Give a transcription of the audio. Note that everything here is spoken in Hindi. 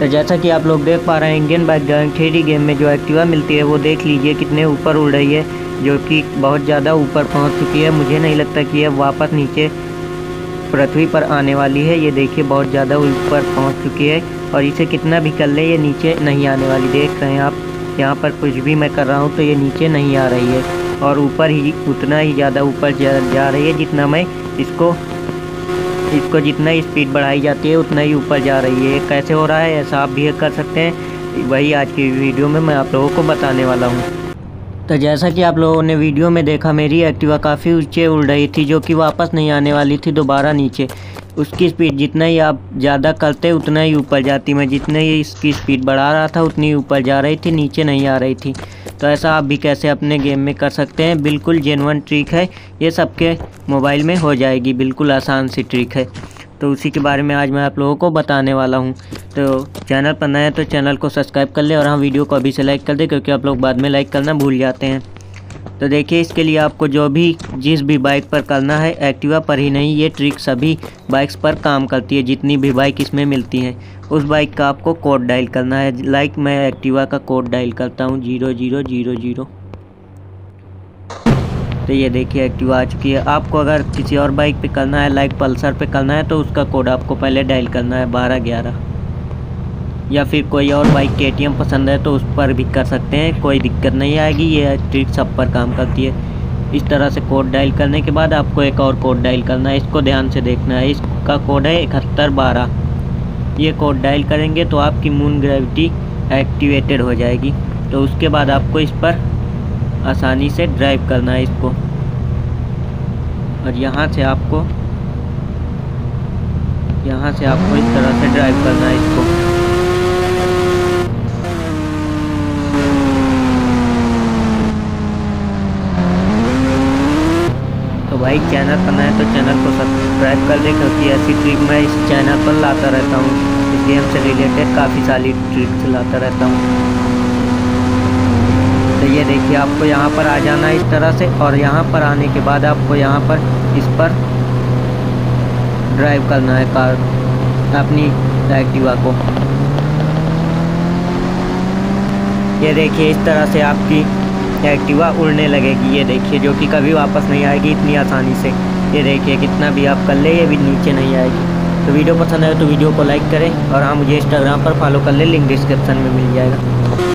तो जैसा कि आप लोग देख पा रहे हैं, इंडियन बाइक गारंटी गेम में जो एक्टिवा मिलती है वो देख लीजिए कितने ऊपर उड़ रही है, जो कि बहुत ज़्यादा ऊपर पहुंच चुकी है। मुझे नहीं लगता कि यह वापस नीचे पृथ्वी पर आने वाली है। ये देखिए बहुत ज़्यादा ऊपर पहुंच चुकी है और इसे कितना भी कर ले ये नीचे नहीं आने वाली। देख रहे हैं आप, यहाँ पर कुछ भी मैं कर रहा हूँ तो ये नीचे नहीं आ रही है और ऊपर ही उतना ही ज़्यादा ऊपर जा रही है जितना मैं इसको जितना स्पीड बढ़ाई जाती है उतना ही ऊपर जा रही है। कैसे हो रहा है ऐसा आप भी कर सकते हैं, वही आज की वीडियो में मैं आप लोगों को बताने वाला हूँ। तो जैसा कि आप लोगों ने वीडियो में देखा, मेरी एक्टिवा काफ़ी ऊंचे उड़ रही थी जो कि वापस नहीं आने वाली थी दोबारा नीचे। उसकी स्पीड जितना ही आप ज़्यादा करते उतना ही ऊपर जाती। मैं जितने ही इसकी स्पीड बढ़ा रहा था उतनी ऊपर जा रही थी, नीचे नहीं आ रही थी। तो ऐसा आप भी कैसे अपने गेम में कर सकते हैं, बिल्कुल जेन्युइन ट्रिक है, ये सबके मोबाइल में हो जाएगी, बिल्कुल आसान सी ट्रिक है। तो उसी के बारे में आज मैं आप लोगों को बताने वाला हूं। तो चैनल पर नए हैं तो चैनल को सब्सक्राइब कर ले और हाँ, वीडियो को अभी से लाइक कर दे क्योंकि आप लोग बाद में लाइक करना भूल जाते हैं। तो देखिए, इसके लिए आपको जिस भी बाइक पर करना है, एक्टिवा पर ही नहीं, ये ट्रिक सभी बाइक्स पर काम करती है। जितनी भी बाइक इसमें मिलती हैं उस बाइक का आपको कोड डायल करना है। लाइक मैं एक्टिवा का कोड डायल करता हूँ 0000। तो ये देखिए एक्टिवा आ चुकी है। आपको अगर किसी और बाइक पे करना है, लाइक पल्सर पे करना है, तो उसका कोड आपको पहले डायल करना है 1211। या फिर कोई और बाइक KTM पसंद है तो उस पर भी कर सकते हैं, कोई दिक्कत नहीं आएगी। ये ट्रिक सब पर काम करती है। इस तरह से कोड डायल करने के बाद आपको एक और कोड डायल करना है, इसको ध्यान से देखना है। इसका कोड है 7112। ये कोड डायल करेंगे तो आपकी मून ग्रेविटी एक्टिवेटेड हो जाएगी। तो उसके बाद आपको इस पर आसानी से ड्राइव करना है इसको, और यहाँ से आपको इस तरह से ड्राइव करना है इसको। तो भाई, चैनल पर नए हैं तो चैनल को सब्सक्राइब कर दें क्योंकि ऐसी ट्रिक मैं इस चैनल पर लाता रहता हूँ। इस गेम से रिलेटेड काफ़ी सारी ट्रिक्स लाता रहता हूँ। तो ये देखिए, आपको यहाँ पर आ जाना है इस तरह से, और यहाँ पर आने के बाद आपको यहाँ पर इस पर ड्राइव करना है कार अपनी एक्टिवा को। ये देखिए इस तरह से आपकी एक्टिवा उड़ने लगेगी। ये देखिए, जो कि कभी वापस नहीं आएगी इतनी आसानी से। ये देखिए कितना भी आप कर ले ये भी नीचे नहीं आएगी। तो वीडियो पसंद आए तो वीडियो को लाइक करें और हाँ, मुझे इंस्टाग्राम पर फॉलो कर ले, लिंक डिस्क्रिप्शन में मिल जाएगा।